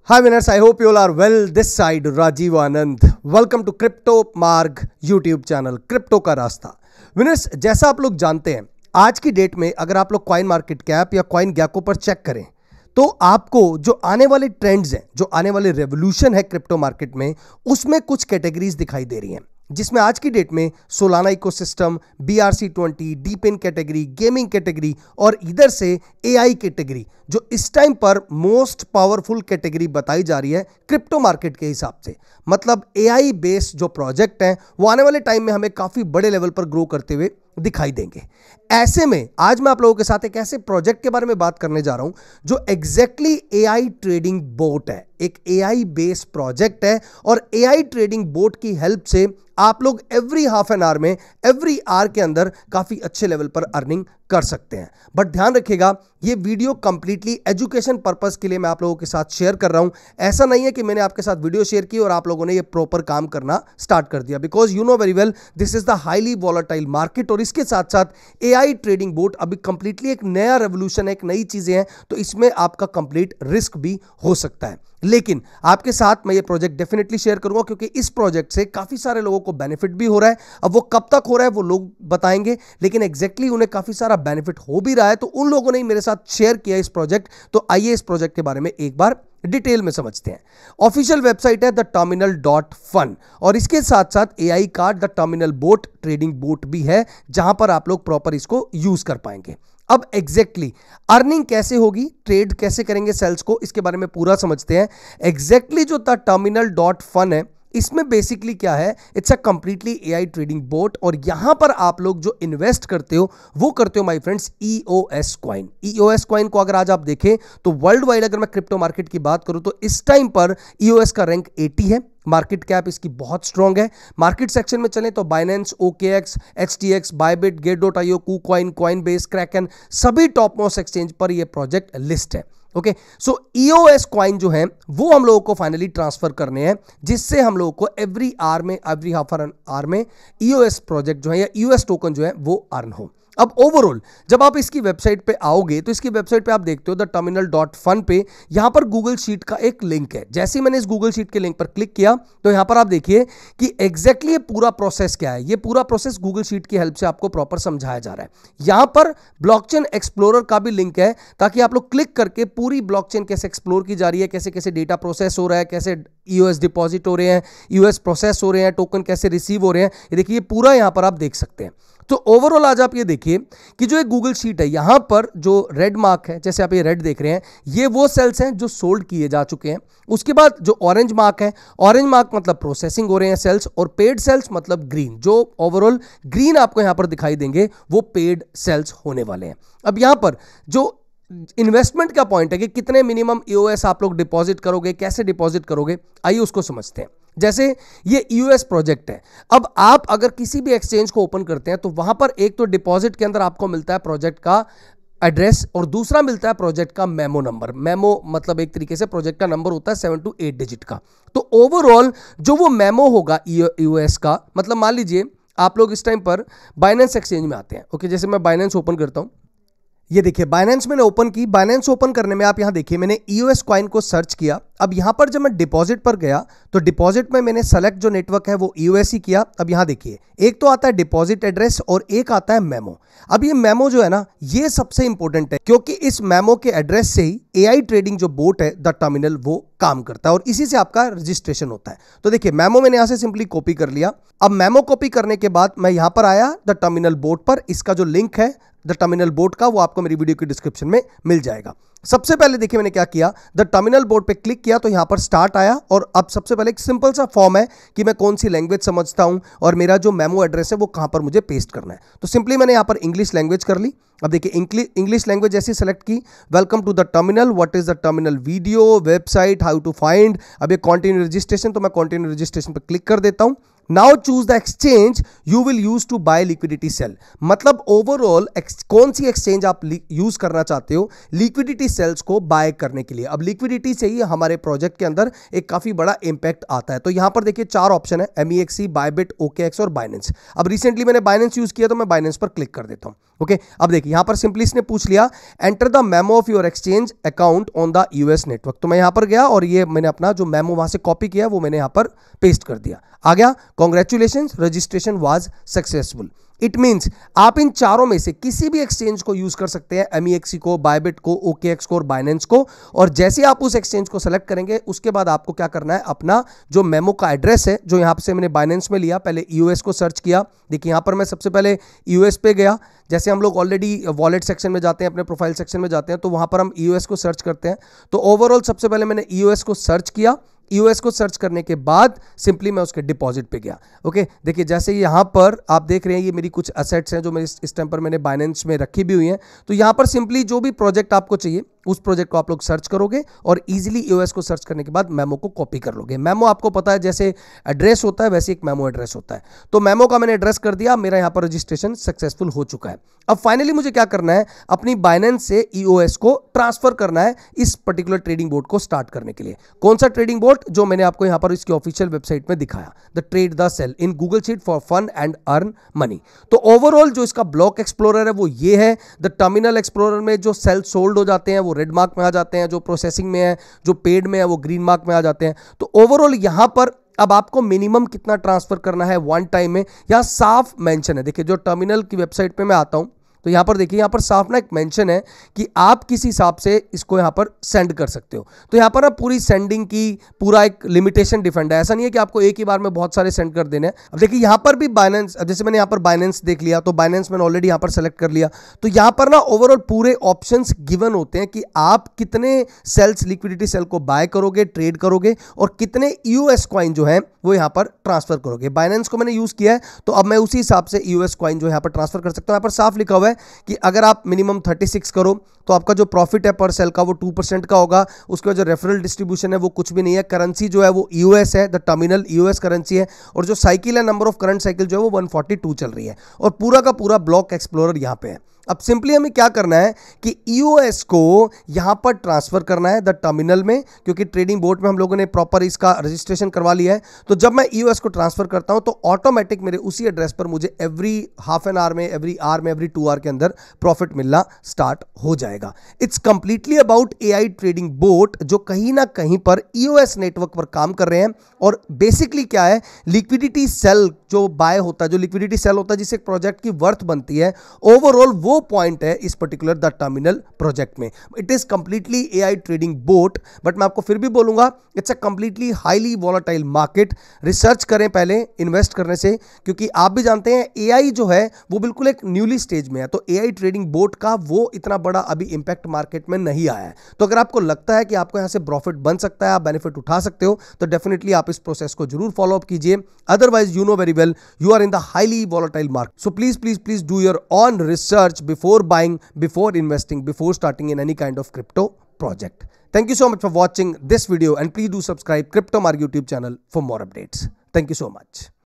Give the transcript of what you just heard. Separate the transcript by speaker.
Speaker 1: Hi winners, I hope you all are well. This side Rajiv Anand. Welcome to Crypto Marg YouTube channel, crypto का रास्ता। Winners, जैसा आप लोग जानते हैं, आज की डेट में अगर आप लोग कॉइन मार्केट कैप या कॉइन गैको पर चेक करें तो आपको जो आने वाले ट्रेंड्स हैं, जो आने वाले रेवोल्यूशन है क्रिप्टो मार्केट में, उसमें कुछ कैटेगरीज दिखाई दे रही हैं, जिसमें आज की डेट में Solana ecosystem, BRC20, DePIN category, gaming category और इधर से AI कैटेगरी जो इस टाइम पर मोस्ट पावरफुल कैटेगरी बताई जा रही है क्रिप्टो मार्केट के हिसाब से। मतलब AI बेस्ड जो प्रोजेक्ट हैं वो आने वाले टाइम में हमें काफ़ी बड़े लेवल पर ग्रो करते हुए दिखाई देंगे। ऐसे में आज मैं आप लोगों के साथ एक ऐसे प्रोजेक्ट के बारे में बात करने जा रहा हूं जो एग्जैक्टली AI ट्रेडिंग बोट है, एक AI बेस्ड प्रोजेक्ट है और AI ट्रेडिंग बोट की हेल्प से आप लोग एवरी हाफ एन आवर में, एवरी आवर के अंदर काफी अच्छे लेवल पर अर्निंग कर सकते हैं। बट ध्यान रखिएगा, ये वीडियो कंप्लीटली एजुकेशन पर्पस के लिए मैं आप लोगों के साथ शेयर कर रहा हूं। ऐसा नहीं है कि मैंने आपके साथ वीडियो शेयर की और आप लोगों ने ये प्रॉपर काम करना स्टार्ट कर दिया, because you know very well this is the highly volatile market और इसके साथ साथ AI ट्रेडिंग बोट अभी कंप्लीटली एक नया रेवोल्यूशन है, एक नई चीजें हैं, तो इसमें आपका कंप्लीट रिस्क भी हो सकता है। लेकिन आपके साथ मैं ये प्रोजेक्ट डेफिनेटली शेयर करूंगा क्योंकि इस प्रोजेक्ट से काफी सारे लोगों को बेनिफिट भी हो रहा है। अब वो कब तक हो रहा है वो लोग बताएंगे, लेकिन एग्जैक्टली उन्हें काफी सारा बेनिफिट हो भी रहा है, तो उन लोगों ने मेरे साथ शेयर किया इस प्रोजेक्ट। तो आइए इस प्रोजेक्ट के बारे में एक बार डिटेल में समझते हैं। ऑफिशियल वेबसाइट है theterminal.fun और इसके साथ साथ AI का the terminal bot trading bot भी है, जहां पर आप लोग प्रॉपर इसको यूज कर पाएंगे। अब एग्जैक्टली अर्निंग कैसे होगी, ट्रेड कैसे करेंगे सेल्स को, इसके बारे में पूरा समझते हैं। एग्जैक्टली जो theterminal.fun है, इसमें बेसिकली क्या है, it's a completely AI trading bot और यहां पर आप लोग जो इन्वेस्ट करते हो वो करते हो my friends EOS coin. EOS coin को अगर आज आप देखें तो वर्ल्ड वाइड अगर मैं क्रिप्टो मार्केट की बात करूं तो इस टाइम पर EOS का रैंक 80 है। मार्केट कैप इसकी बहुत स्ट्रांग है। मार्केट सेक्शन में चलें तो बाइनेंस, OKX, HTX, बायबिट, गेट.io, KuCoin, कॉइनबेस, क्रैकन, सभी टॉप मोस्ट एक्सचेंज पर यह प्रोजेक्ट लिस्ट है। ओके, सो EOS कॉइन जो है वो हम लोगों को फाइनली ट्रांसफर करने हैं, जिससे हम लोगों को एवरी आवर में, एवरी हाफ एन आवर में EOS प्रोजेक्ट जो है या EOS टोकन जो है वो अर्न हो। अब ओवरऑल जब आप इसकी वेबसाइट पे आओगे तो इसकी वेबसाइट पे आप देखते हो theterminal.fun पे यहां पर गूगल शीट का एक लिंक है। जैसे ही मैंने इस गूगल शीट के लिंक पर क्लिक किया तो यहां पर आप देखिए कि एग्जैक्टली ये पूरा प्रोसेस क्या है। ये पूरा प्रोसेस गूगल शीट की हेल्प से आपको प्रॉपर समझाया जा रहा है। यहां पर ब्लॉकचेन एक्सप्लोरर का भी लिंक है, ताकि आप लोग क्लिक करके पूरी ब्लॉकचेन कैसे एक्सप्लोर की जा रही है, कैसे कैसे डेटा प्रोसेस हो रहा है, कैसे EOS डिपॉजिट हो रहे हैं, EOS प्रोसेस हो रहे हैं, टोकन कैसे रिसीव हो रहे हैं, ये देखिए पूरा यहां पर आप देख सकते हैं। तो ओवरऑल आज आप ये देखिए कि जो एक गूगल शीट है, यहां पर जो रेड मार्क है, जैसे आप ये रेड देख रहे हैं, ये वो सेल्स हैं जो सोल्ड किए जा चुके हैं। उसके बाद जो ऑरेंज मार्क है, ऑरेंज मार्क मतलब प्रोसेसिंग हो रहे हैं सेल्स, और पेड सेल्स मतलब ग्रीन, जो ओवरऑल ग्रीन आपको यहां पर दिखाई देंगे वो पेड सेल्स होने वाले हैं। अब यहां पर जो इन्वेस्टमेंट का पॉइंट है कि कितने मिनिमम EOS आप लोग डिपॉजिट करोगे, कैसे डिपॉजिट करोगे, आइए उसको समझते हैं। जैसे ये EOS प्रोजेक्ट है, अब आप अगर किसी भी एक्सचेंज को ओपन करते हैं तो वहां पर एक तो डिपॉजिट के अंदर आपको मिलता है प्रोजेक्ट का एड्रेस और दूसरा मिलता है प्रोजेक्ट का मेमो नंबर। मेमो मतलब एक तरीके से प्रोजेक्ट का नंबर होता है 7 to 8 डिजिट का। तो ओवरऑल जो वो मेमो होगा EOS का, मतलब मान लीजिए आप लोग इस टाइम पर बाइनेंस एक्सचेंज में आते हैं। ओके, जैसे मैं बाइनेंस ओपन करता हूं, ये देखिए बाइनेंस मैंने ओपन की। बाइनेंस ओपन करने में आप यहां देखिए मैंने EOS कॉइन को सर्च किया। अब यहां पर जब मैं डिपॉजिट पर गया तो डिपॉजिट में मैंने सेलेक्ट जो नेटवर्क है वो EOS ही किया। अब यहां देखिए एक तो आता है डिपॉजिट एड्रेस और एक आता है मेमो। अब ये मेमो जो है ना, ये सबसे इंपॉर्टेंट है क्योंकि इस मेमो के एड्रेस से ही AI ट्रेडिंग जो बोट है द टर्मिनल वो काम करता है और इसी से आपका रजिस्ट्रेशन होता है। तो देखिए मेमो मैंने यहां से सिंपली कॉपी कर लिया। अब मेमो कॉपी करने के बाद मैं यहां पर आया द टर्मिनल बोट पर। इसका जो लिंक है द टर्मिनल बोट का वो आपको मेरी वीडियो की डिस्क्रिप्शन में मिल जाएगा। सबसे पहले देखिए मैंने क्या किया, द टर्मिनल बोर्ड पे क्लिक किया तो यहां पर स्टार्ट आया और अब सबसे पहले एक सिंपल सा फॉर्म है कि मैं कौन सी लैंग्वेज समझता हूं और मेरा जो मेमो एड्रेस है वो कहां पर मुझे पेस्ट करना है। तो सिंपली मैंने यहां पर इंग्लिश लैंग्वेज कर ली। अब देखिए इंग्लिश लैंग्वेज जैसी सेलेक्ट की, welcome to the terminal, what is the terminal video, website, how to find. अब ये कंटिन्यू रजिस्ट्रेशन, तो मैं कंटिन्यू रजिस्ट्रेशन पर क्लिक कर देता हूं। Now choose the exchange you will use to buy liquidity cell. मतलब ओवरऑल कौन सी एक्सचेंज आप यूज करना चाहते हो लिक्विडिटी सेल्स को बाय करने के लिए। अब लिक्विडिटी से ही हमारे प्रोजेक्ट के अंदर एक काफी बड़ा इंपैक्ट आता है। तो यहां पर देखिए 4 ऑप्शन है, MEXC, बायबिट, OKX और बाइनेंस। अब रिसेंटली मैंने बाइनेंस यूज किया तो मैं बाइनेंस पर क्लिक कर देता हूं। ओके, अब देखिए यहां पर सिंपली इसने पूछ लिया enter the memo of your exchange account on the US network. तो मैं यहां पर गया और ये मैंने अपना जो मेमो वहां से कॉपी किया वो मैंने यहां पर पेस्ट कर दिया। आ गया, congratulation, registration was successful. It means आप इन चारों में से किसी भी एक्सचेंज को यूज कर सकते हैं, MEXC को, बायबिट को, OKX को और बाइनेंस को। और जैसे आप उस एक्सचेंज को सेलेक्ट करेंगे उसके बाद आपको क्या करना है, अपना जो मेमो का एड्रेस है जो यहां से मैंने बाइनेंस में लिया, पहले US को सर्च किया। देखिए यहां पर मैं सबसे पहले US पे गया। जैसे हम लोग ऑलरेडी वॉलेट सेक्शन में जाते हैं, अपने प्रोफाइल सेक्शन में जाते हैं, तो वहां पर हम EOS को सर्च करते हैं। तो ओवरऑल सबसे पहले मैंने EOS को सर्च किया। EOS को सर्च करने के बाद सिंपली मैं उसके डिपॉजिट पे गया। ओके, देखिए जैसे यहां पर आप देख रहे हैं ये मेरी कुछ असेट्स हैं जो मेरे इस टाइम पर मैंने बाइनेंस में रखी भी हुई हैं। तो यहां पर सिंपली जो भी प्रोजेक्ट आपको चाहिए उस प्रोजेक्ट को आप लोग सर्च करोगे और इजीली EOS को सर्च करने के बाद मेमो को कॉपी कर लोगे। मेमो आपको पता है जैसे एड्रेस होता है वैसे एक मेमो एड्रेस होता है। तो मेमो का मैंने एड्रेस कर दिया, मेरा यहां पर रजिस्ट्रेशन सक्सेसफुल हो चुका है। अब फाइनली मुझे क्या करना है, अपनी बाइनेंस से EOS को ट्रांसफर करना है इस पर्टिकुलर ट्रेडिंग बोर्ड को स्टार्ट करने के लिए। कौन सा ट्रेडिंग बोर्ड, जो मैंने आपको यहां पर इसकी ऑफिशियल वेबसाइट में दिखाया, the trade the cell in Google sheet for fun and earn money. तो ओवरऑल जो इसका ब्लॉक एक्सप्लोरर है वो ये है। द टर्मिनल एक्सप्लोरर में जो सेल सोल्ड हो जाते हैं वो रेड मार्क में आ जाते हैं, जो प्रोसेसिंग में है, जो पेड में है वो ग्रीन मार्क में आ जाते हैं। तो ओवरऑल यहां पर अब आपको मिनिमम कितना ट्रांसफर करना है वन टाइम में, यहां साफ मेंशन है। देखिए जो टर्मिनल की वेबसाइट पे मैं आता हूं तो यहां पर देखिए यहां पर साफ ना एक मेंशन है कि आप किस हिसाब से इसको यहां पर सेंड कर सकते हो। तो यहां पर ना पूरी सेंडिंग की पूरा एक लिमिटेशन डिफाइंड है। ऐसा नहीं है कि आपको एक ही बार में बहुत सारे सेंड कर देने हैं। अब देखिए यहां पर भी बाइनेंस, जैसे मैंने यहां पर बाइनेंस देख लिया तो बाइनेंस मैंने ऑलरेडी यहां पर सेलेक्ट कर लिया। तो यहां पर ना ओवरऑल पूरे ऑप्शंस गिवन होते हैं कि आप कितने सेल्स लिक्विडिटी सेल को बाय करोगे, ट्रेड करोगे और कितने EOS कॉइन जो है वो यहां पर ट्रांसफर करोगे। बाइनेंस को मैंने यूज किया है तो अब मैं उसी हिसाब से EOS कॉइन जो यहां पर ट्रांसफर कर सकता हूं। यहां पर साफ लिखा हुआ है कि अगर आप मिनिमम 36 करो तो आपका जो प्रॉफिट है पर सेल का वो 2% का होगा। उसके बाद जो रेफरल डिस्ट्रीब्यूशन है वो कुछ भी नहीं है। करेंसी जो है वो EOS है, द टर्मिनल EOS करेंसी है। और जो साइकिल है, नंबर ऑफ करंट साइकिल जो है वो 142 चल रही है। और पूरा का पूरा ब्लॉक एक्सप्लोरर यहां पे है। अब सिंपली हमें क्या करना है कि EOS को यहां पर ट्रांसफर करना है द टर्मिनल में, क्योंकि ट्रेडिंग बोर्ड में हम लोगों ने प्रॉपर इसका रजिस्ट्रेशन करवा लिया है। तो जब मैं EOS को ट्रांसफर करता हूं तो ऑटोमेटिक मेरे उसी एड्रेस पर मुझे एवरी हाफ एन आवर में, एवरी आवर में, एवरी 2 आवर के अंदर प्रॉफिट मिलना स्टार्ट हो जाएगा। It's completely about AI trading bot जो कहीं ना कहीं पर EOS नेटवर्क पर काम कर रहे हैं। और बेसिकली क्या है, लिक्विडिटी सेल जो बाय होता है, जो लिक्विडिटी सेल होता है जिससे एक प्रोजेक्ट की वर्थ बनती है, ओवरऑल वो पॉइंट है इस पर्टिकुलर द टर्मिनल प्रोजेक्ट में। It is completely AI trading bot, but मैं आपको फिर भी बोलूंगा it's a completely highly volatile market. Research करें पहले इन्वेस्ट करने से, क्योंकि आप भी जानते हैं AI जो है वो बिल्कुल एक न्यूली स्टेज में है। तो AI ट्रेडिंग बोट का वो इतना बड़ा अभी इंपैक्ट मार्केट में नहीं आया है। तो अगर आपको लगता है कि आपको यहां से प्रॉफिट बन सकता है, आप बेनिफिट उठा सकते हो, तो डेफिनेटली आप इस प्रोसेस को जरूर फॉलो अप कीजिए। Otherwise you know very well you are in the highly volatile market. So please do your own research before buying, before investing, before starting in any kind of crypto project. Thank you so much for watching this video and please do subscribe CryptoMark YouTube channel for more updates. Thank you so much.